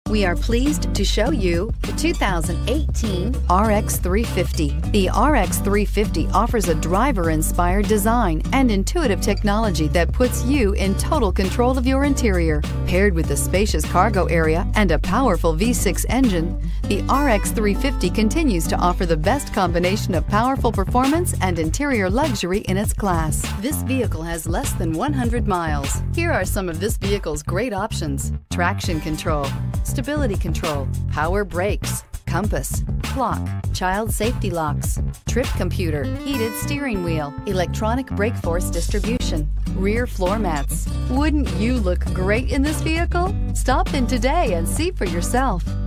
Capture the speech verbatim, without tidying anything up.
We are pleased to show you the two thousand eighteen R X three fifty. The R X three fifty offers a driver-inspired design and intuitive technology that puts you in total control of your interior. Paired with a spacious cargo area and a powerful V six engine, the R X three fifty continues to offer the best combination of powerful performance and interior luxury in its class. This vehicle has less than one hundred miles. Here are some of this vehicle's great options: traction control, stability control, power brakes, compass, clock, child safety locks, trip computer, heated steering wheel, electronic brake force distribution, rear floor mats. Wouldn't you look great in this vehicle? Stop in today and see for yourself.